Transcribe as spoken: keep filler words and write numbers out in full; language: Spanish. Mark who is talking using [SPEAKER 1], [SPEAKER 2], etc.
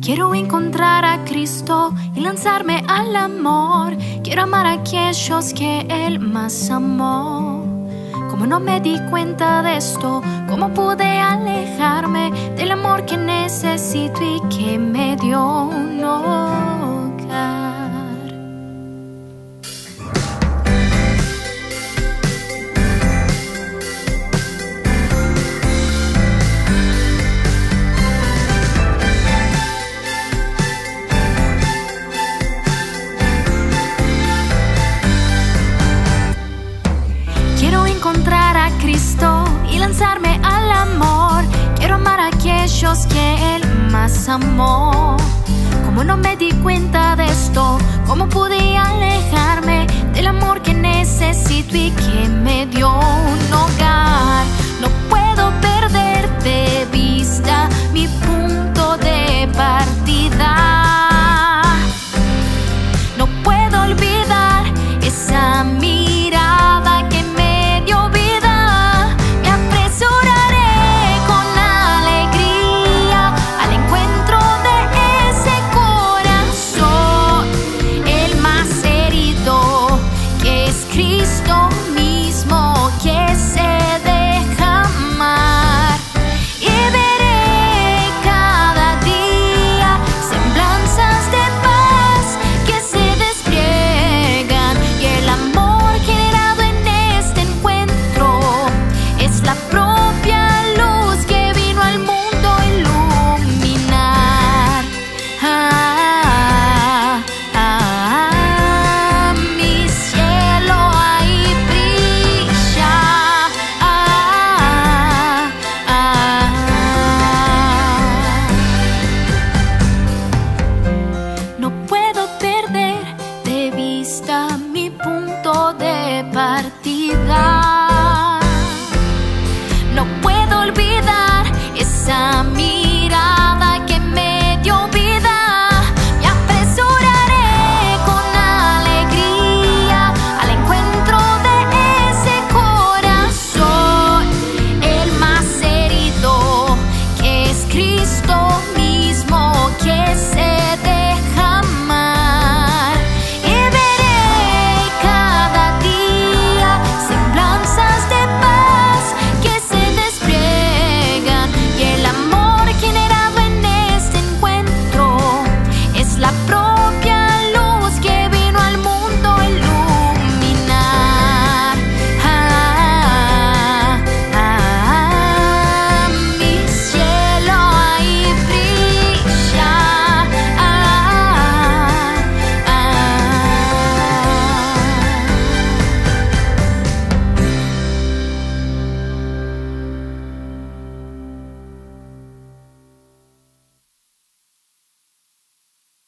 [SPEAKER 1] Quiero encontrar a Cristo y lanzarme al amor. Quiero amar a aquellos que Él más amó. Como no me di cuenta de esto, ¿cómo pude alejarme del amor que necesito y que me dio un hogar? Quiero encontrar a Cristo y lanzarme al amor. Quiero amar a aquellos que Él más amó. Como no me di cuenta de esto, ¿cómo pude alejarme del amor que necesito y que me dio un hogar? No puedo perderte